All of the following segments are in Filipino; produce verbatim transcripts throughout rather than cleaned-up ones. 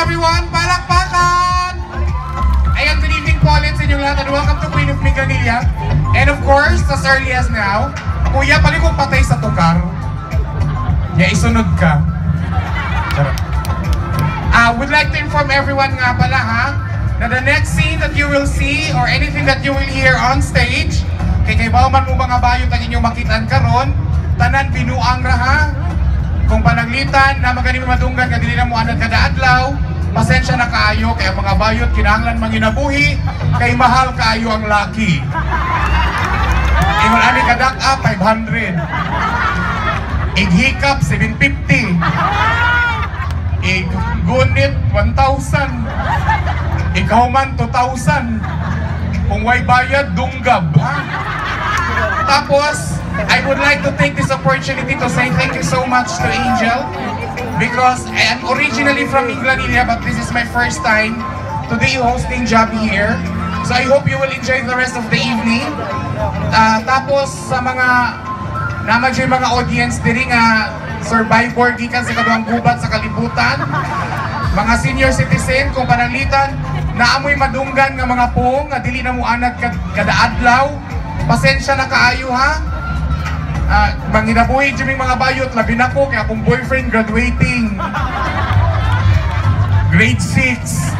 everyone! Palakpakan! Ayan, good evening po ulit sa inyong lahat and welcome to Queen of Minganilla. And of course, as early as now, kuya, pali kong patay sa tukar. Ya, isunod ka. I uh, would like to inform everyone nga pala ha, na the next scene that you will see or anything that you will hear on stage, kay kay bauman mo mga bayot ang inyong makitaan karon, tanan binuang ra ha. Kung panaglitan na maganing madunggan nga dili na mo anad kada adlaw, pasensya na kaayo kay ang mga bayot kinahanglan manginabuhi kay mahal kaayo ang laki. Ingon ani kadak-a five hundred. Ighikap seven fifty. Igunit one thousand. Ikaw man two thousand. Kung way bayad dunggab ha. Tapos I would like to take this opportunity to say thank you so much to Angel because I am originally from Minganilla but this is my first time to be hosting job here. So I hope you will enjoy the rest of the evening. Uh, tapos sa mga naman yung mga audience diri nga survivor gikan sa kaduhang gubat sa kalibutan, mga senior citizen kung pananglitan naamoy madunggan nga mga pong nga dili na mo anad kada adlaw, pasensya na kaayo ha. Uh, manginabuhi dyan mga bayot, labi na ko, kaya akong boyfriend graduating. Grade six.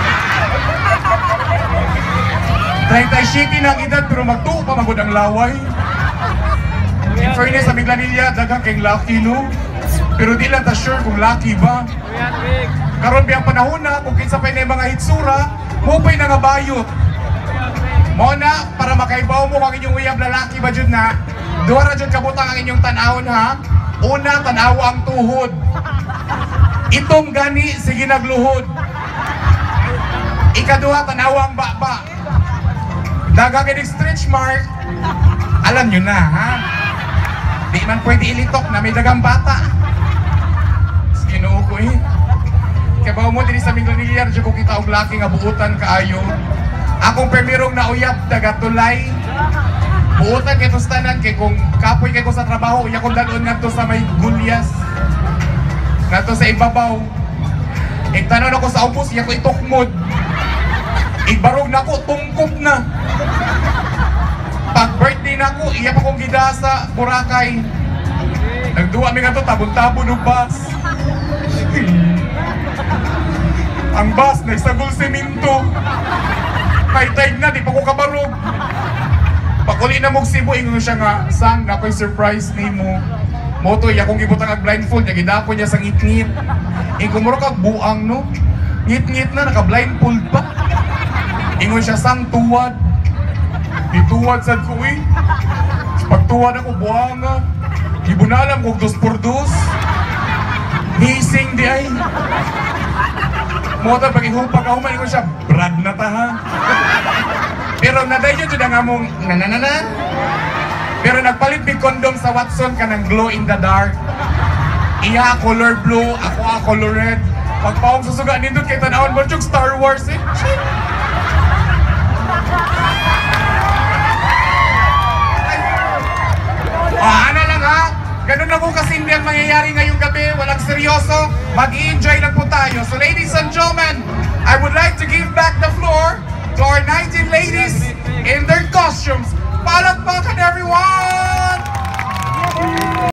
thirty-seven na ang edad, pero magtuo pa magod ang laway. In fairness, sa Minganilla, daghang kayong lucky, no? Pero di lang ta sure kung lucky ba. Karon biyang panahon na, kung kinsa pa yung mga hitsura, mupay na nga bayot. Mona, para makaibaw mo kung inyong uyab lalaki ba dyan na, duha ra jud kabutang ang inyong tan-awon ha. Una, tan-awa ang tuhod. Itong gani sige nagluhod. Ikaduha, tan-awa ang baba. Daga kay stretch mark. Alam nyo na ha. Di man pwede ilitok na may dagang bata. Ginoo ko eh. Kaya ba mo din sa Minganilla jud ko kita og laki nga buutan kaayo. Akong permirong nauyab daga tulay. Buutan kay tustanan kay kung kapoy kay ko sa trabaho, iya kong dalon ngadto sa may gulyas. Ngadto sa ibabaw. Igtanon ako sa ubos, iya ko itukmod. Igbarog na ko, tungkop na. Pag birthday na ko, iya pa kong gida sa Boracay. Nagduwa mi nga to, tabon-tabon ng bus. Ang bus, nagsagol semento. Kahit na, di pa ko kabarog. Pakuli na mong Cebu, ingon siya nga, sang, nako'y surprise ni mo. Moto, iya kong gibutang ag blindfold, niya gidako niya sa ngit-ngit. Ingon mo kag buang, no? Ngit-ngit na, naka-blindfold pa. Ingon siya, sang, tuwad. Dituwad sad ko eh. Pagtuwad ako, buang nga. Ibunalam kong dos por dos. Hising di ay. Moto, pag ihupag ako, ingon siya, brad na ta ha. Pero nadayon dyan ang among nananana. Pero nagpalit big condom sa Watson ka ng glow in the dark. Iya color blue, ako a color red. Pagpawang susuga nindot kay tanawon mo yung Star Wars eh. Oh, ano lang ha? Ganun na po kasi hindi ang mangyayari ngayong gabi. Walang seryoso. Mag-i-enjoy lang po tayo. So ladies and gentlemen, I would like to give back the floor to our nineteen ladies in their costumes. Palakpakan everyone!